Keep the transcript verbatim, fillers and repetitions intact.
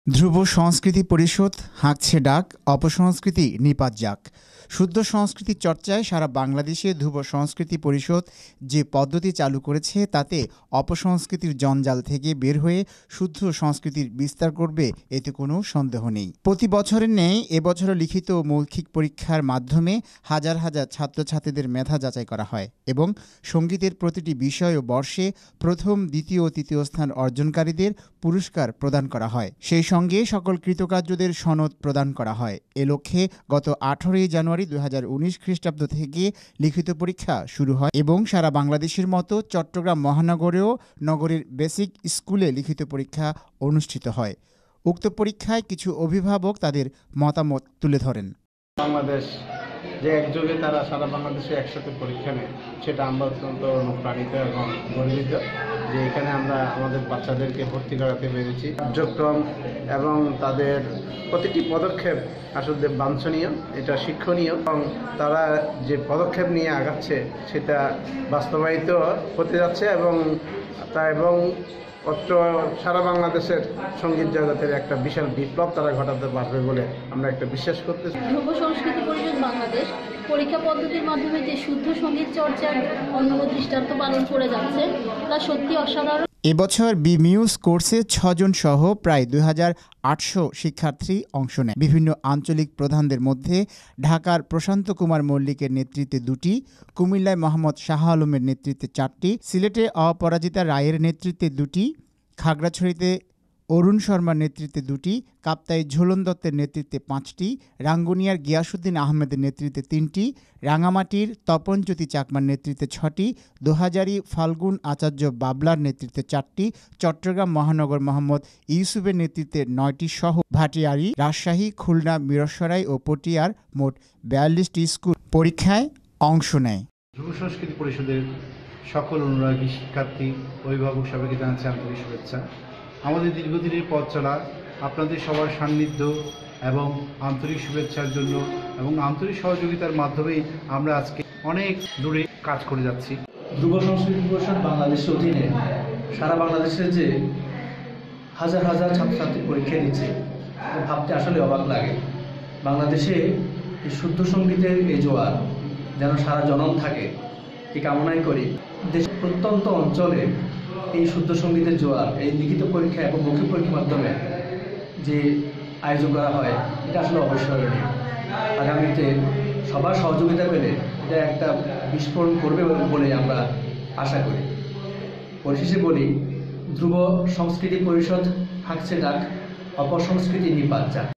ধ্রুব সংস্কৃতি পরিষদ হাঁকছে ডাক, অপসংস্কৃতি নিপাত যাক। শুদ্ধ সংস্কৃতি চর্চায় সারা বাংলাদেশে ধ্রুব সংস্কৃতি পরিষদ যে পদ্ধতি চালু করেছে তাতে অপসংস্কৃতির জঞ্জাল থেকে বের হয়ে শুদ্ধ সংস্কৃতির বিস্তার করবে, এতে কোনো সন্দেহ নেই। প্রতি বছরের ন্যায় এবছরও লিখিত ও মৌখিক পরীক্ষার মাধ্যমে হাজার হাজার ছাত্রছাত্রীদের মেধা যাচাই করা হয় এবং সঙ্গীতের প্রতিটি বিষয় ও বর্ষে প্রথম, দ্বিতীয় ও তৃতীয় স্থান অর্জনকারীদের পুরস্কার প্রদান করা হয়। সেই সঙ্গে সকল কৃতকার্যদের সনদ প্রদান করা হয়। এ লক্ষ্যে গত আঠারোই জানুয়ারি দুই হাজার উনিশ খ্রিস্টাব্দ থেকে লিখিত পরীক্ষা শুরু হয় এবং সারা বাংলাদেশের মতো চট্টগ্রাম মহানগরেও নগরীর বেসিক স্কুলে লিখিত পরীক্ষা অনুষ্ঠিত হয়। উক্ত পরীক্ষায় কিছু অভিভাবক তাদের মতামত তুলে ধরেন। বাংলাদেশ যে একযোগে তারা সারা বাংলাদেশে একসাথে পরীক্ষা নেয়, সেটা আমরা অত্যন্ত অনুপ্রাণিত এবং গর্বিত যে এখানে আমরা আমাদের বাচ্চাদেরকে ভর্তি করাতে পেরেছি। কার্যক্রম এবং তাদের প্রতিটি পদক্ষেপ আসলে বাঞ্ছনীয়, এটা শিক্ষণীয় এবং তারা যে পদক্ষেপ নিয়ে আগাচ্ছে সেটা বাস্তবায়িত হতে যাচ্ছে এবং তা এবং অত্র সারা বাংলাদেশের সঙ্গীত জগতের একটা বিশাল বিপ্লব তারা ঘটাতে পারবে বলে আমরা একটা বিশ্বাস করতেছি। ধ্রুব সংস্কৃতি পরিষদ বাংলাদেশ পরীক্ষা পদ্ধতির মাধ্যমে যে শুদ্ধ সঙ্গীত চর্চার অন্যব দৃষ্টান্ত পালন করে যাচ্ছে তা সত্যি অসাধারণ। এবছর বি মিউজ কোর্সে ছজন সহ প্রায় দুই হাজার আটশো শিক্ষার্থী অংশ নেয়। বিভিন্ন আঞ্চলিক প্রধানদের মধ্যে ঢাকার প্রশান্ত কুমার মল্লিকের নেতৃত্বে দুটি, কুমিল্লায় মোহাম্মদ শাহ আলমের নেতৃত্বে চারটি, সিলেটে অপরাজিতা রায়ের নেতৃত্বে দুটি, খাগড়াছড়িতে অরুণ শর্মার নেতৃত্বে দুটি, কাপ্তাই ঝোলন দত্তের নেতৃত্বে পাঁচটি, রাঙ্গুনিয়ার গিয়াসুদ্দিন আহমেদের নেতৃত্বে তিনটি, রাঙামাটির তপনজ্যোতি চাকমার নেতৃত্বে ছটি, দোহাজারি ফাল্গুন আচার্য বাবলার নেতৃত্বে চারটি, চট্টগ্রাম মহানগর মোহাম্মদ ইউসুফের নেতৃত্বে নয়টি সহ ভাটিয়ারি, রাজশাহী, খুলনা, মিরসরাই ও পটিয়ার মোট বিয়াল্লিশটি স্কুল পরীক্ষায় অংশ নেয়। ধ্রুব সংস্কৃতি পরিষদের সকল অনুরাগী শিক্ষার্থী, অভিভাবক সবাইকে জানাচ্ছি আন্তরিক শুভেচ্ছা। আমাদের দীর্ঘদিনের পথ চলা আপনাদের সবার সান্নিধ্য এবং আন্তরিক শুভেচ্ছার জন্য এবং আন্তরিক সহযোগিতার মাধ্যমেই আমরা আজকে অনেক দূরে কাজ করে যাচ্ছি। ধ্রুব সংস্কৃতি পরিষদ বাংলাদেশের অধীনে সারা বাংলাদেশের যে হাজার হাজার ছাত্রছাত্রী পরীক্ষা দিচ্ছে, ভাবতে আসলে অবাক লাগে। বাংলাদেশে এই শুদ্ধ সঙ্গীতের এই জোয়ার যেন সারা জনম থাকে এই কামনাই করি। দেশের প্রত্যন্ত অঞ্চলে এই শুদ্ধ সঙ্গীতের জোয়ার, এই লিখিত পরীক্ষা এবং মৌখিক পরীক্ষার মাধ্যমে যে আয়োজন করা হয় এটা আসলে অবিস্মরণীয়। আগামীতে সবার সহযোগিতা পেলে এটা একটা বিস্ফোরণ করবে বলে আমরা আশা করি। পরিশেষে বলি, ধ্রুব সংস্কৃতি পরিষদ হাঁকছে ডাক, অপসংস্কৃতি নিপাত যাক।